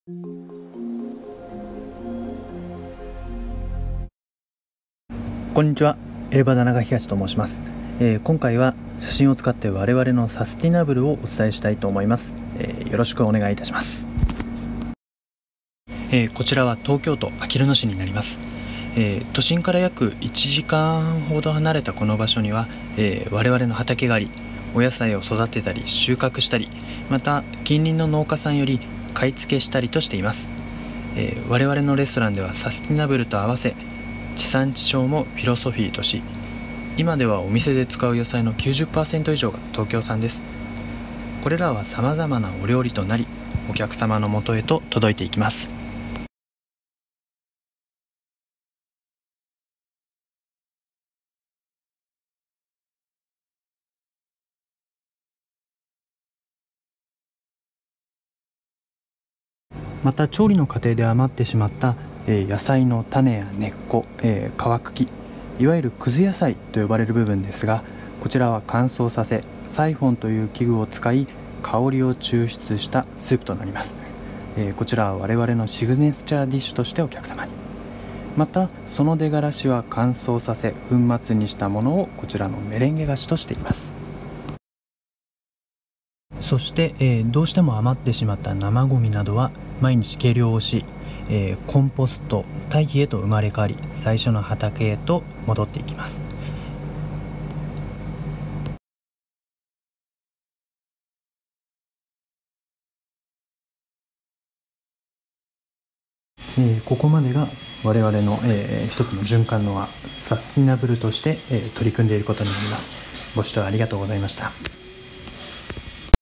こんにちは、エレバダ長東と申します。今回は写真を使って我々のサスティナブルをお伝えしたいと思います。よろしくお願いいたします。こちらは東京都あきる野市になります。都心から約1時間ほど離れたこの場所には、我々の畑があり、お野菜を育てたり収穫したり、また近隣の農家さんより買い付けしたりとしています。我々のレストランではサスティナブルと合わせ地産地消もフィロソフィーとし、今ではお店で使う野菜の 90% 以上が東京産です。これらはさまざまなお料理となり、お客様のもとへと届いていきます。また調理の過程で余ってしまった、野菜の種や根っこ、皮茎、いわゆるくず野菜と呼ばれる部分ですが、こちらは乾燥させサイフォンという器具を使い香りを抽出したスープとなります。こちらは我々のシグネチャーディッシュとしてお客様に、またその出がらしは乾燥させ粉末にしたものをこちらのメレンゲ菓子としています。そして、どうしても余ってしまった生ゴミなどは毎日計量をし、コンポスト堆肥へと生まれ変わり、最初の畑へと戻っていきます。ここまでが我々の、一つの循環の輪サスティナブルとして、取り組んでいることになります。ご視聴ありがとうございました。